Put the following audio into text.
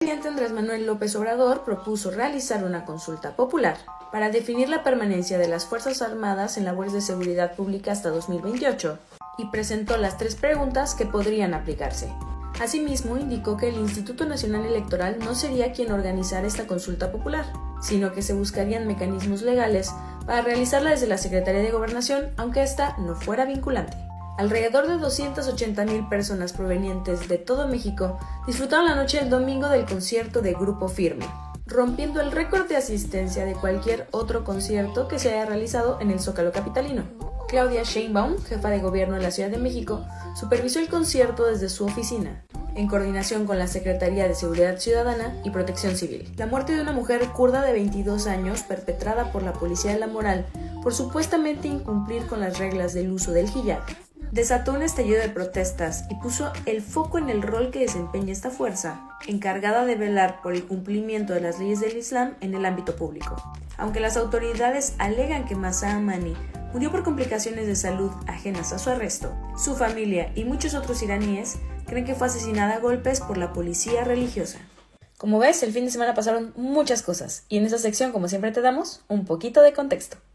El presidente Andrés Manuel López Obrador propuso realizar una consulta popular para definir la permanencia de las Fuerzas Armadas en labores de seguridad pública hasta 2028 y presentó las 3 preguntas que podrían aplicarse. Asimismo, indicó que el Instituto Nacional Electoral no sería quien organizara esta consulta popular, sino que se buscarían mecanismos legales para realizarla desde la Secretaría de Gobernación, aunque esta no fuera vinculante. Alrededor de 280,000 personas provenientes de todo México disfrutaron la noche del domingo del concierto de Grupo Firme, rompiendo el récord de asistencia de cualquier otro concierto que se haya realizado en el Zócalo capitalino. Claudia Sheinbaum, jefa de gobierno de la Ciudad de México, supervisó el concierto desde su oficina, en coordinación con la Secretaría de Seguridad Ciudadana y Protección Civil. La muerte de una mujer kurda de 22 años, perpetrada por la Policía de la Moral por supuestamente incumplir con las reglas del uso del hijab, desató un estallido de protestas y puso el foco en el rol que desempeña esta fuerza, encargada de velar por el cumplimiento de las leyes del Islam en el ámbito público. Aunque las autoridades alegan que Mahsa Amini murió por complicaciones de salud ajenas a su arresto, su familia y muchos otros iraníes creen que fue asesinada a golpes por la policía religiosa. Como ves, el fin de semana pasaron muchas cosas, y en esta sección, como siempre, te damos un poquito de contexto.